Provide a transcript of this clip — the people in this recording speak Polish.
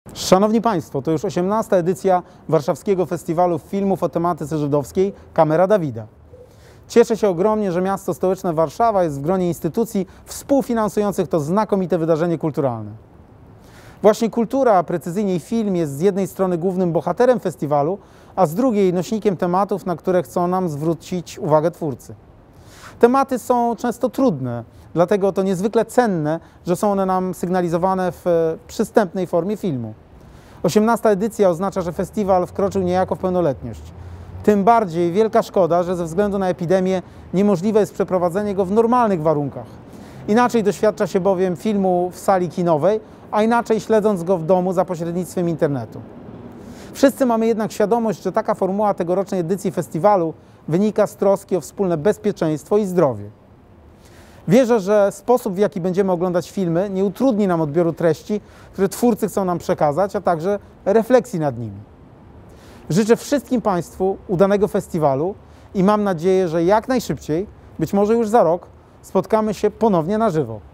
Szanowni Państwo, to już 18. edycja Warszawskiego Festiwalu Filmów o tematyce żydowskiej Kamera Dawida. Cieszę się ogromnie, że miasto stołeczne Warszawa jest w gronie instytucji współfinansujących to znakomite wydarzenie kulturalne. Właśnie kultura, a precyzyjniej film, jest z jednej strony głównym bohaterem festiwalu, a z drugiej nośnikiem tematów, na które chcą nam zwrócić uwagę twórcy. Tematy są często trudne, dlatego to niezwykle cenne, że są one nam sygnalizowane w przystępnej formie filmu. 18. edycja oznacza, że festiwal wkroczył niejako w pełnoletność. Tym bardziej wielka szkoda, że ze względu na epidemię niemożliwe jest przeprowadzenie go w normalnych warunkach. Inaczej doświadcza się bowiem filmu w sali kinowej, a inaczej śledząc go w domu za pośrednictwem internetu. Wszyscy mamy jednak świadomość, że taka formuła tegorocznej edycji festiwalu wynika z troski o wspólne bezpieczeństwo i zdrowie. Wierzę, że sposób, w jaki będziemy oglądać filmy, nie utrudni nam odbioru treści, które twórcy chcą nam przekazać, a także refleksji nad nimi. Życzę wszystkim Państwu udanego festiwalu i mam nadzieję, że jak najszybciej, być może już za rok, spotkamy się ponownie na żywo.